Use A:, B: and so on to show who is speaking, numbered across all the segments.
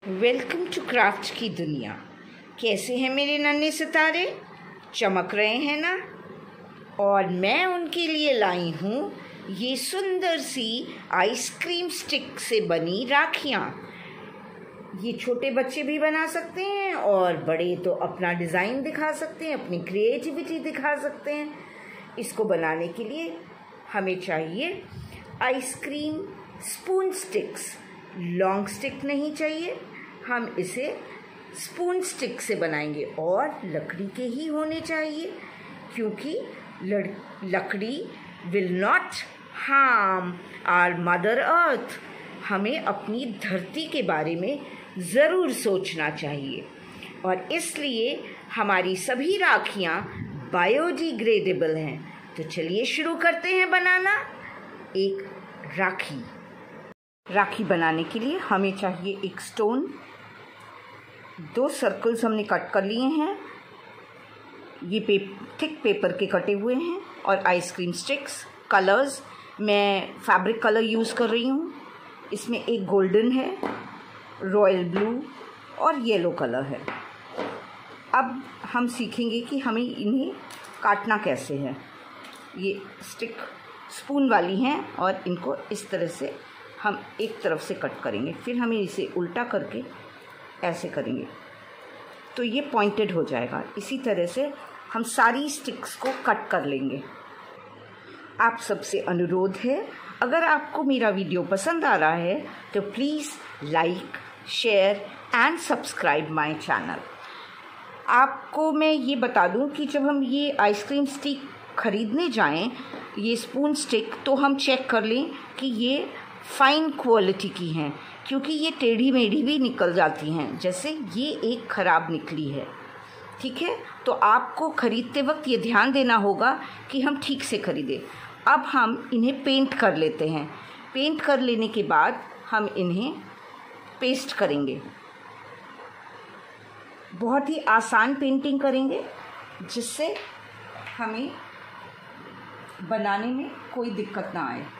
A: Welcome to craft की दुनिया। कैसे हैं मेरे नन्हे सितारे? चमक रहे हैं ना? और मैं उनके लिए लाई हूँ ये सुंदर सी आइसक्रीम स्टिक से बनी राखियाँ। ये छोटे बच्चे भी बना सकते हैं और बड़े तो अपना डिज़ाइन दिखा सकते हैं, अपनी क्रिएटिविटी दिखा सकते हैं। इसको बनाने के लिए हमें चाहिए ice cream spoon sticks. Long stick नहीं चाहिए, हम इसे स्पून स्टिक से बनाएंगे और लकड़ी के ही होने चाहिए, क्योंकि लकड़ी will not harm our mother earth. हमें अपनी धरती के बारे में ज़रूर सोचना चाहिए और इसलिए हमारी सभी राखियाँ बायोडिग्रेडेबल हैं। तो चलिए शुरू करते हैं बनाना एक राखी बनाने के लिए हमें चाहिए एक स्टोन। 2 सर्कल्स हमने कट कर लिए हैं। ये थिक पेपर के कटे हुए हैं। और आइसक्रीम स्टिक्स। कलर्स मैं फैब्रिक कलर यूज़ कर रही हूँ। इसमें एक गोल्डन है, रॉयल ब्लू और येलो कलर है। अब हम सीखेंगे कि हमें इन्हें काटना कैसे है। ये स्टिक स्पून वाली हैं और इनको इस तरह से हम एक तरफ से कट करेंगे, फिर हमें इसे उल्टा करके ऐसे करेंगे तो ये पॉइंटेड हो जाएगा। इसी तरह से हम सारी स्टिक्स को कट कर लेंगे। आप सबसे अनुरोध है, अगर आपको मेरा वीडियो पसंद आ रहा है तो please like, share and subscribe my channel. आपको मैं ये बता दूं कि जब हम ये आइसक्रीम स्टिक ख़रीदने जाएं, ये स्पून स्टिक, तो हम चेक कर लें कि ये फ़ाइन क्वालिटी की हैं, क्योंकि ये टेढ़ी मेढ़ी भी निकल जाती हैं, जैसे ये एक ख़राब निकली है। ठीक है, तो आपको ख़रीदते वक्त ये ध्यान देना होगा कि हम ठीक से ख़रीदें। अब हम इन्हें पेंट कर लेते हैं। पेंट कर लेने के बाद हम इन्हें पेस्ट करेंगे। बहुत ही आसान पेंटिंग करेंगे जिससे हमें बनाने में कोई दिक्कत ना आए।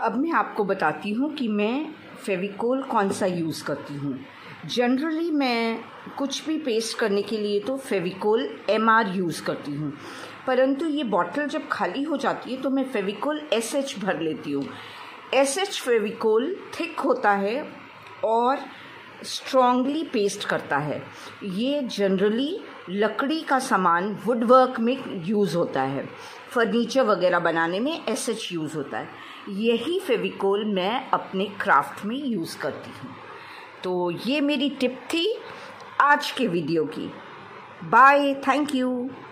A: अब मैं आपको बताती हूँ कि मैं फेविकोल कौन सा यूज़ करती हूँ। जनरली मैं कुछ भी पेस्ट करने के लिए तो फेविकोल MR यूज़ करती हूँ, परंतु ये बॉटल जब खाली हो जाती है तो मैं फेविकोल SH भर लेती हूँ। SH फेविकोल थिक होता है और स्ट्रॉन्गली पेस्ट करता है। ये जनरली लकड़ी का सामान वुडवर्क में यूज़ होता है, फर्नीचर वगैरह बनाने में SH यूज़ होता है। यही फेविकोल मैं अपने क्राफ्ट में यूज़ करती हूँ। तो ये मेरी टिप थी आज के वीडियो की। Bye, thank you.